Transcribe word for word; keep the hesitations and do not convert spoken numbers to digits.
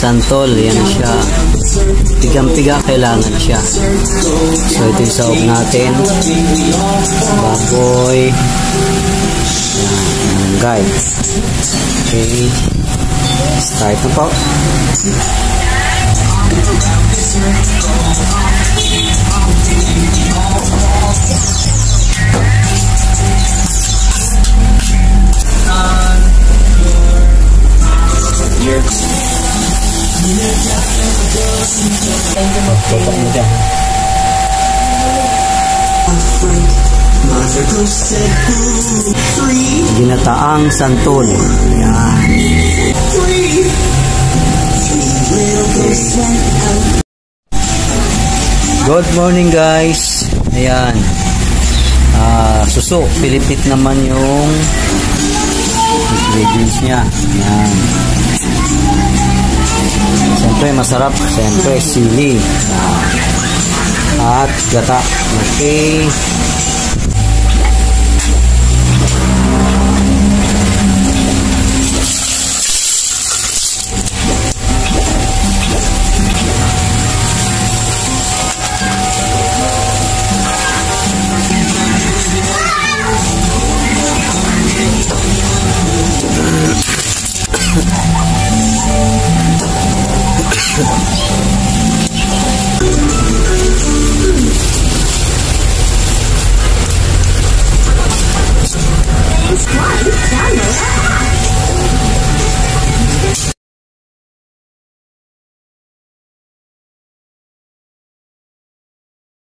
Santol, yan siya. Pigang-piga kailangan siya. So ito yung saog natin. Baboy. Yan, guys. Okay. Start na po. Topak mo dyan. Ginataang Santol. Yan. Good morning guys. Ayan. Uh, Suso. Pilipit naman yung ingredients niya. Ayan. Siyempre masarap. Siyempre sili. At gata. Okay.